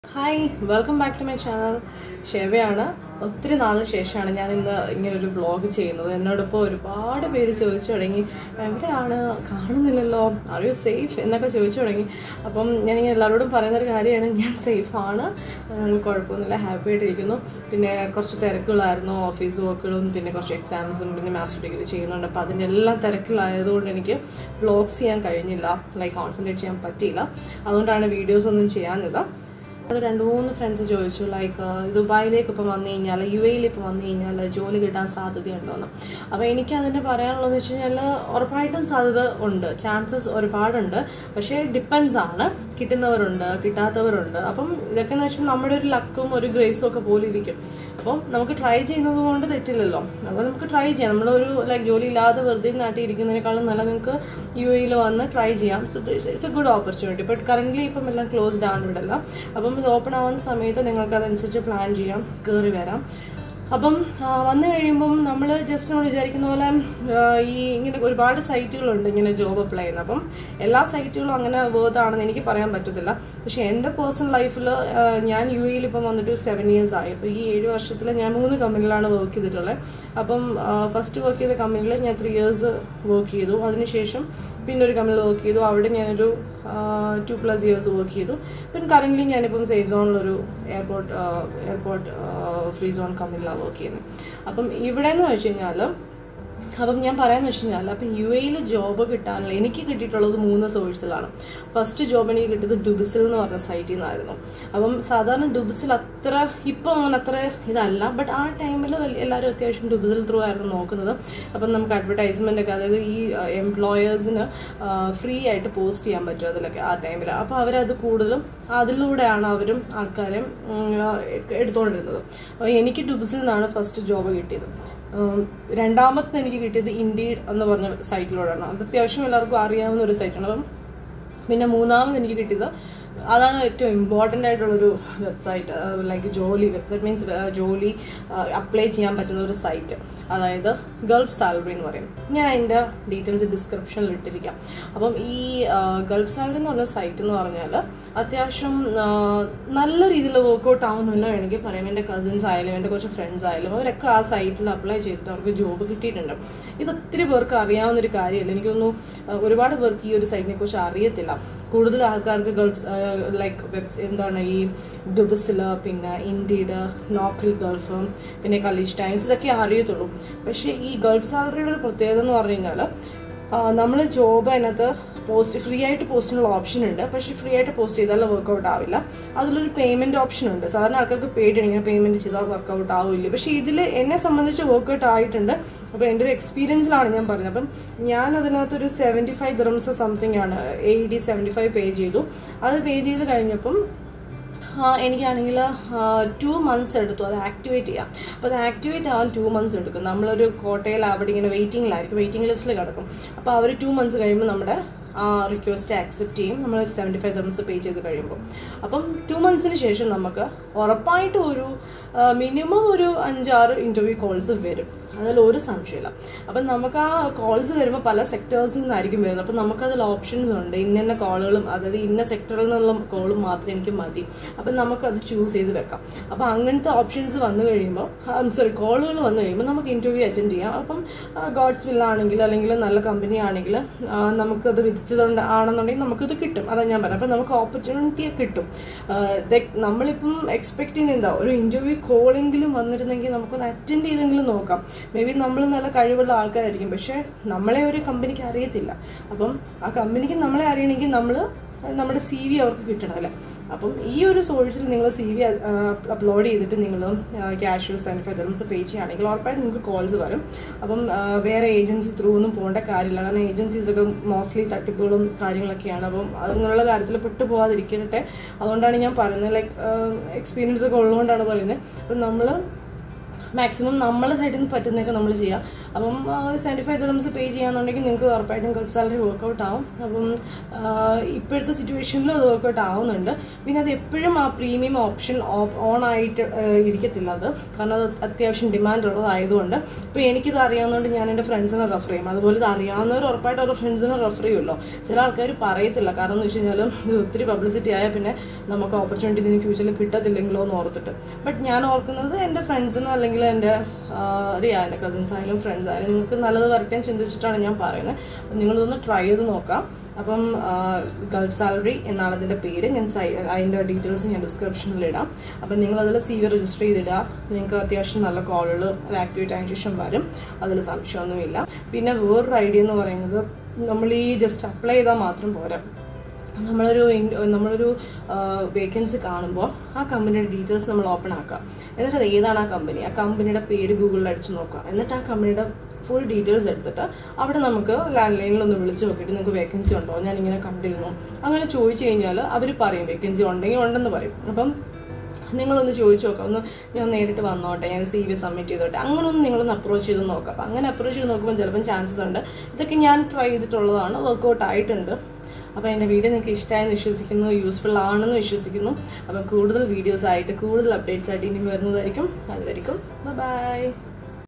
Hi, welcome back to my channel. ഷേവയാണ് ഒത്തിരി നാളിന് ശേഷമാണ് ഞാൻ ഇന്ന് ഇങ്ങനൊരു വ്ളോഗ് ചെയ്യുന്നത്. എന്നോടൊപ്പം ഒരുപാട് പേര് ചോദിച്ചു തുടങ്ങി, എവിടെയാണ്, കാണുന്നില്ലല്ലോ, ആർ യു സേഫ് എന്നൊക്കെ ചോദിച്ചു തുടങ്ങി. അപ്പം ഞാനിങ്ങനെ എല്ലാവരോടും പറയുന്നൊരു കാര്യമാണ്, ഞാൻ സേഫാണ്, കുഴപ്പമൊന്നുമില്ല, ഹാപ്പി ആയിട്ടിരിക്കുന്നു. പിന്നെ കുറച്ച് തിരക്കുകളായിരുന്നു, ഓഫീസ് വർക്കുകളും പിന്നെ കുറച്ച് എക്സാംസും പിന്നെ മാസ്റ്റർ ഡിഗ്രി ചെയ്യുന്നുണ്ട്. അപ്പോൾ അതിൻ്റെ എല്ലാം തിരക്കിലായതുകൊണ്ട് എനിക്ക് വ്ളോഗ്സ് ചെയ്യാൻ കഴിഞ്ഞില്ല, കോൺസെൻട്രേറ്റ് ചെയ്യാൻ പറ്റിയില്ല. അതുകൊണ്ടാണ് വീഡിയോസ് ഒന്നും ചെയ്യാഞ്ഞത്. രണ്ട് മൂന്ന് ഫ്രണ്ട്സ് ചോദിച്ചു, ദുബായിലേക്ക് ഇപ്പം വന്നു കഴിഞ്ഞാൽ, UAE ഇപ്പം വന്നു കഴിഞ്ഞാൽ ജോലി കിട്ടാൻ സാധ്യതയുണ്ടോയെന്ന്. അപ്പോൾ എനിക്ക് അതിന് പറയാനുള്ളതെന്ന് വെച്ച് കഴിഞ്ഞാൽ ഉറപ്പായിട്ടും സാധ്യത ഉണ്ട്, ചാൻസസ് ഒരുപാടുണ്ട്. പക്ഷേ ഡിപ്പെൻസ് ആണ്, കിട്ടുന്നവരുണ്ട്, കിട്ടാത്തവരുണ്ട്. അപ്പം ഇതൊക്കെ എന്ന് വെച്ചാൽ നമ്മുടെ ഒരു ലക്കും ഒരു ഗ്രേസും ഒക്കെ പോലെ ഇരിക്കും. അപ്പം നമുക്ക് ട്രൈ ചെയ്യുന്നത് കൊണ്ട് തെറ്റില്ലല്ലോ. അപ്പോൾ നമുക്ക് ട്രൈ ചെയ്യാം. നമ്മളൊരു ജോലി ഇല്ലാതെ വെറുതെ നാട്ടിൽ ഇരിക്കുന്നതിനേക്കാളും നല്ല നിങ്ങൾക്ക് UAE വന്ന് ട്രൈ ചെയ്യാം. It's a good opportunity. But currently ഇപ്പം എല്ലാം ക്ലോസ്ഡ് ആണ് ഇവിടെ എല്ലാം. അപ്പം ഇത് ഓപ്പൺ ആവുന്ന സമയത്ത് നിങ്ങൾക്ക് അതനുസരിച്ച് പ്ലാൻ ചെയ്യാം, കയറി വരാം. അപ്പം വന്നു കഴിയുമ്പം നമ്മൾ ജസ്റ്റ് നമ്മൾ വിചാരിക്കുന്ന പോലെ ഇങ്ങനെ ഒരുപാട് സൈറ്റുകളുണ്ട് ഇങ്ങനെ ജോബ് അപ്ലൈ ചെയ്യുന്നത്. അപ്പം എല്ലാ സൈറ്റുകളും അങ്ങനെ വേർത്താണെന്ന് എനിക്ക് പറയാൻ പറ്റത്തില്ല. പക്ഷേ എൻ്റെ പേഴ്സണൽ ലൈഫിൽ ഞാൻ UAE ഇപ്പം വന്നിട്ട് 7 years ആയി. അപ്പോൾ ഈ 7 വർഷത്തിൽ ഞാൻ 3 കമ്പനിയിലാണ് വർക്ക് ചെയ്തിട്ടുള്ളത്. അപ്പം ഫസ്റ്റ് വർക്ക് ചെയ്ത കമ്പനിയിൽ ഞാൻ 3 years വർക്ക് ചെയ്തു. അതിനുശേഷം പിന്നെ ഒരു കമ്പനിയിൽ വർക്ക് ചെയ്തു. അവിടെ ഞാനൊരു 2+ years വർക്ക് ചെയ്തു. പിന്നെ കറൻ്റ്ലി ഞാനിപ്പം സേഫ് സോണിലൊരു എയർപോർട്ട് ഫ്രീ സോൺ കമ്പനിയിലാണ് വർക്ക് ചെയ്യുന്നത്. അപ്പം ഇവിടെ എന്ന് വെച്ച് കഴിഞ്ഞാൽ, അപ്പം ഞാൻ പറയാന്ന് വെച്ച് കഴിഞ്ഞാൽ, അപ്പം UAE ജോബ് കിട്ടാനുള്ള എനിക്ക് കിട്ടിയിട്ടുള്ളത് 3 സോഴ്സിലാണ്. ഫസ്റ്റ് ജോബ് എനിക്ക് കിട്ടിയത് ഡുബിസിൽ എന്ന് പറഞ്ഞ സൈറ്റിൽ നിന്നായിരുന്നു. അപ്പം സാധാരണ ഡുബിസിൽ അത്ര ഇപ്പം അങ്ങനെ അത്ര ഇതല്ല, ബട്ട് ആ ടൈമിൽ എല്ലാവരും അത്യാവശ്യം ഡുബിസിൽ ത്രൂ ആയിരുന്നു നോക്കുന്നത്. അപ്പം നമുക്ക് അഡ്വർടൈസ്മെൻ്റ് ഒക്കെ, അതായത് ഈ എംപ്ലോയേഴ്സിന് ഫ്രീ ആയിട്ട് പോസ്റ്റ് ചെയ്യാൻ പറ്റും അതിലൊക്കെ ആ ടൈമിൽ. അപ്പോൾ അവരത് കൂടുതലും അതിലൂടെയാണ് അവരും ആൾക്കാരെ എടുത്തുകൊണ്ടിരുന്നത്. അപ്പോൾ എനിക്ക് ഡുബിസിൽ നിന്നാണ് ഫസ്റ്റ് ജോബ് കിട്ടിയത്. രണ്ടാമത്തെ എനിക്ക് കിട്ടിയത് ഇൻഡീഡ് എന്ന് പറഞ്ഞ സൈറ്റിലൂടെയാണ്. അത് അത്യാവശ്യം എല്ലാവർക്കും അറിയാവുന്ന ഒരു സൈറ്റാണ്. അപ്പം പിന്നെ മൂന്നാമത് എനിക്ക് കിട്ടിയത്, അതാണ് ഏറ്റവും ഇമ്പോർട്ടൻ്റ് ആയിട്ടുള്ളൊരു വെബ്സൈറ്റ്, ജോലി വെബ്സൈറ്റ് മീൻസ് ജോലി അപ്ലൈ ചെയ്യാൻ പറ്റുന്ന ഒരു സൈറ്റ്, അതായത് ഗൾഫ് സാലറി എന്ന് പറയും. ഞാൻ അതിൻ്റെ ഡീറ്റെയിൽസ് ഡിസ്ക്രിപ്ഷനിൽ ഇട്ടിരിക്കാം. അപ്പം ഈ ഗൾഫ് സാലറി എന്ന് പറഞ്ഞ സൈറ്റ് എന്ന് പറഞ്ഞാൽ അത്യാവശ്യം നല്ല രീതിയിൽ വർക്കൗട്ട് ആവുമെന്ന് വേണമെങ്കിൽ പറയാം. എൻ്റെ കസിൻസ് ആയാലും എൻ്റെ കുറച്ച് ഫ്രണ്ട്സ് ആയാലും അവരൊക്കെ ആ സൈറ്റിൽ അപ്ലൈ ചെയ്തിട്ട് അവർക്ക് ജോബ് കിട്ടിയിട്ടുണ്ട്. ഇത് ഒത്തിരി പേർക്ക് അറിയാവുന്നൊരു കാര്യമല്ല. എനിക്കൊന്നും ഒരുപാട് പേർക്ക് ഈ ഒരു സൈറ്റിനെ കുറിച്ച് അറിയത്തില്ല. കൂടുതൽ ആൾക്കാർക്ക് ഗൾഫ് എന്താണ് ഈ ഡുബിസിൽ, പിന്നെ ഇൻഡീഡ്, നോക്രി ഗൾഫ്, പിന്നെ കലീജ് ടൈംസ്, ഇതൊക്കെ അറിയത്തുള്ളൂ. പക്ഷേ ഈ ഗൾഫ് സാലറിയുടെ ഒരു പ്രത്യേകത എന്ന് പറഞ്ഞു കഴിഞ്ഞാൽ, നമ്മൾ ജോബ് അതിനകത്ത് ഫ്രീ ആയിട്ട് പോസ്റ്റിനുള്ള ഓപ്ഷൻ ഉണ്ട്. പക്ഷേ ഫ്രീ ആയിട്ട് പോസ്റ്റ് ചെയ്താൽ വർക്കൗട്ട് ആവില്ല. അതിലൊരു പേയ്മെൻറ്റ് ഓപ്ഷൻ ഉണ്ട്. സാധാരണ ആൾക്കാർക്ക് പേടിയാണ്, ഇങ്ങനെ പേയ്മെൻറ്റ് ചെയ്താൽ വർക്കൗട്ട് ആവില്ല. പക്ഷേ ഇതിൽ എന്നെ സംബന്ധിച്ച് വർക്കൗട്ട് ആയിട്ടുണ്ട്. അപ്പോൾ എൻ്റെ ഒരു എക്സ്പീരിയൻസിലാണ് ഞാൻ പറഞ്ഞത്. അപ്പം ഞാൻ അതിനകത്തൊരു 75 dirhams സംതിങ് ആണ്, AED 75 പേ ചെയ്തു. അത് പേ ചെയ്ത് കഴിഞ്ഞപ്പം എനിക്കാണെങ്കിൽ 2 months എടുത്തു അത് ആക്ടിവേറ്റ് ചെയ്യാം. അപ്പോൾ അത് ആക്ടിവേറ്റ് ആവാൻ 2 months എടുക്കും. നമ്മളൊരു കോട്ടയിൽ അവിടെ ഇങ്ങനെ വെയിറ്റിംഗ് ലിസ്റ്റിൽ കിടക്കും. അപ്പോൾ അവർ 2 months കഴിയുമ്പോൾ നമ്മുടെ റിക്വസ്റ്റ് ആക്സെപ്റ്റ് ചെയ്യും, നമ്മൾ 75 dirhams പേ ചെയ്ത് കഴിയുമ്പോൾ. അപ്പം 2 monthsന് ശേഷം നമുക്ക് ഉറപ്പായിട്ടും ഒരു മിനിമം ഒരു 5-6 ഇൻ്റർവ്യൂ കോൾസ് വരും, അതിൽ ഒരു സംശയമില്ല. അപ്പം നമുക്ക് ആ കോൾസ് വരുമ്പോൾ പല സെക്ടേഴ്സിൽ നിന്നായിരിക്കും വരുന്നത്. അപ്പം നമുക്കതിൽ ഓപ്ഷൻസ് ഉണ്ട്, ഇന്ന കോളുകളും, അതായത് ഇന്ന സെക്ടറിൽ നിന്നുള്ള കോളും മാത്രമേ എനിക്ക് മതി. അപ്പം നമുക്കത് ചൂസ് ചെയ്ത് വെക്കാം. അപ്പം അങ്ങനത്തെ ഓപ്ഷൻസ് വന്നു കഴിയുമ്പോൾ, കോളുകൾ വന്നു കഴിയുമ്പോൾ നമുക്ക് ഇൻ്റർവ്യൂ അറ്റൻഡ് ചെയ്യാം. അപ്പം ഗോഡ്സ് വില്ലാണെങ്കിൽ അല്ലെങ്കിൽ നല്ല കമ്പനി ആണെങ്കിൽ നമുക്കത് വിധിച്ചതുകൊണ്ട് ആണെന്നുണ്ടെങ്കിൽ നമുക്കിത് കിട്ടും. അതാണ് ഞാൻ പറയാം. അപ്പം നമുക്ക് ഓപ്പർച്യൂണിറ്റി കിട്ടും. നമ്മളിപ്പം എക്സ്പെക്ട് ചെയ്യുന്ന എന്താ, ഒരു ഇൻ്റർവ്യൂ കോളെങ്കിലും വന്നിരുന്നെങ്കിൽ നമുക്കൊന്ന് അറ്റൻഡ് ചെയ്തെങ്കിലും നോക്കാം. മേ ബി നമ്മൾ നല്ല കഴിവുള്ള ആൾക്കാരായിരിക്കും, പക്ഷേ നമ്മളെ ഒരു കമ്പനിക്ക് അറിയത്തില്ല. അപ്പം ആ കമ്പനിക്ക് നമ്മളെ അറിയണമെങ്കിൽ നമ്മുടെ CV അവർക്ക് കിട്ടണം അല്ലേ. അപ്പം ഈ ഒരു സോഴ്സിൽ നിങ്ങൾ CV അപ്ലോഡ് ചെയ്തിട്ട് നിങ്ങൾ ക്യാഷ് 75 dirhams പേ ചെയ്യുകയാണെങ്കിൽ ഉറപ്പായിട്ട് നിങ്ങൾക്ക് കോൾസ് വരും. അപ്പം വേറെ ഏജൻസി ത്രൂ ഒന്നും പോകേണ്ട കാര്യമില്ല. കാരണം ഏജൻസീസൊക്കെ മോസ്റ്റ്ലി തട്ടിപ്പുകളും കാര്യങ്ങളൊക്കെയാണ്. അപ്പം അങ്ങനെയുള്ള കാര്യത്തിൽ പെട്ടു പോകാതിരിക്കട്ടെ. അതുകൊണ്ടാണ് ഞാൻ പറയുന്നത്, എക്സ്പീരിയൻസ് ഒക്കെ ഉള്ളതുകൊണ്ടാണ് പറയുന്നത്. അപ്പം നമ്മൾ മാക്സിമം നമ്മളെ സൈഡിൽ നിന്ന് പറ്റുന്നതൊക്കെ നമ്മൾ ചെയ്യാം. അപ്പം $75 പേ ചെയ്യാന്നുണ്ടെങ്കിൽ നിങ്ങൾക്ക് ഉറപ്പായിട്ടും ഗൾഫ് സാലറി വർക്കൗട്ട് ആവും. അപ്പം ഇപ്പോഴത്തെ സിറ്റുവേഷനിലും അത് വർക്കൗട്ട് ആവുന്നുണ്ട്. പിന്നെ അത് എപ്പോഴും ആ പ്രീമിയം ഓപ്ഷൻ ഓൺ ആയിട്ട് ഇരിക്കത്തില്ല അത്, കാരണം അത് അത്യാവശ്യം ഡിമാൻഡ് ഉള്ളതായതുകൊണ്ട്. ഇപ്പോൾ എനിക്കിത് അറിയാവുന്നതുകൊണ്ട് ഞാൻ എൻ്റെ ഫ്രണ്ട്സിനെ റെഫർ ചെയ്യും. അതുപോലെ ഇത് അറിയാവുന്നവർ ഉറപ്പായിട്ട് അവരുടെ ഫ്രണ്ട്സിനെ റെഫർ ചെയ്യുമല്ലോ. ചില ആൾക്കാർ പറയത്തില്ല, കാരണം എന്ന് വെച്ച് കഴിഞ്ഞാൽ ഇത് ഒത്തിരി പബ്ലിസിറ്റി ആയാൽ പിന്നെ നമുക്ക് ഓപ്പർച്യൂണിറ്റീസ് ഇനി ഫ്യൂച്ചറിൽ കിട്ടത്തില്ലെങ്കിലോ എന്ന് ഓർത്തിട്ട്. ബട്ട് ഞാൻ ഓർക്കുന്നത് എൻ്റെ ഫ്രണ്ട്സിന് അല്ലെങ്കിൽ എൻ്റെ അറിയാം, എൻ്റെ കസിൻസ് ആയാലും ഫ്രണ്ട്സ് ആയാലും നിങ്ങൾക്ക് നല്ലത് വരയ്ക്കാൻ ചിന്തിച്ചിട്ടാണ് ഞാൻ പറയുന്നത്. അപ്പം നിങ്ങളിതൊന്ന് ട്രൈ ചെയ്ത് നോക്കാം. അപ്പം ഗൾഫ് സാലറി എന്നാണ് അതിൻ്റെ പേര്. ഞാൻ അതിൻ്റെ ഡീറ്റെയിൽസ് ഞാൻ ഡിസ്ക്രിപ്ഷനിൽ ഇടാം. അപ്പം നിങ്ങളതിൽ CV രജിസ്റ്റർ ചെയ്തിടുക. നിങ്ങൾക്ക് അത്യാവശ്യം നല്ല കോളുകൾ അത് ആക്ടിവേറ്റ് ആയതിനു ശേഷം വരും, അതിൽ സംശയമൊന്നുമില്ല. പിന്നെ വേറൊരു ഐഡിയ എന്ന് പറയുന്നത്, നമ്മൾ ഈ ജസ്റ്റ് അപ്ലൈ ചെയ്താൽ മാത്രം പോരാ. നമ്മളൊരു വേക്കൻസി കാണുമ്പോൾ ആ കമ്പനിയുടെ ഡീറ്റെയിൽസ് നമ്മൾ ഓപ്പൺ ആക്കുക. എന്നിട്ട് അത് ഏതാണ് ആ കമ്പനിയുടെ പേര് ഗൂഗിളിൽ അടിച്ച് നോക്കുക. എന്നിട്ട് ആ കമ്പനിയുടെ ഫുൾ ഡീറ്റെയിൽസ് എടുത്തിട്ട് അവിടെ നമുക്ക് ലാൻഡ് ലൈനിലൊന്ന് വിളിച്ച് നോക്കിയിട്ട് നിങ്ങൾക്ക് വേക്കൻസി ഉണ്ടോ, ഞാൻ ഇങ്ങനെ കണ്ടിരുന്നു അങ്ങനെ ചോദിച്ചു കഴിഞ്ഞാൽ അവർ പറയും വേക്കൻസി ഉണ്ടെങ്കിൽ ഉണ്ടെന്ന് പറയും. അപ്പം നിങ്ങളൊന്ന് ചോദിച്ചു നോക്കാം, ഒന്ന് ഞാൻ നേരിട്ട് വന്നോട്ടെ, ഞാൻ CV സബ്മിറ്റ് ചെയ്തോട്ടെ, അങ്ങനെ ഒന്ന് നിങ്ങളൊന്ന് അപ്രോച്ച് ചെയ്ത് നോക്കാം. അപ്പം അങ്ങനെ അപ്രോച്ച് ചെയ്ത് നോക്കുമ്പോൾ ചിലപ്പം ചാൻസസ് ഉണ്ട്. ഇതൊക്കെ ഞാൻ ട്രൈ ചെയ്തിട്ടുള്ളതാണ്, വർക്കൗട്ട് ആയിട്ടുണ്ട്. അപ്പോൾ എൻ്റെ വീഡിയോ നിങ്ങൾക്ക് ഇഷ്ടമായെന്ന് വിശ്വസിക്കുന്നു, യൂസ്ഫുൾ ആണെന്ന് വിശ്വസിക്കുന്നു. അപ്പം കൂടുതൽ വീഡിയോസ് ആയിട്ട് കൂടുതൽ അപ്ഡേറ്റ്സ് ആയിട്ട് ഇനി വരുന്നതായിരിക്കും. അതുവരെയും ബൈ.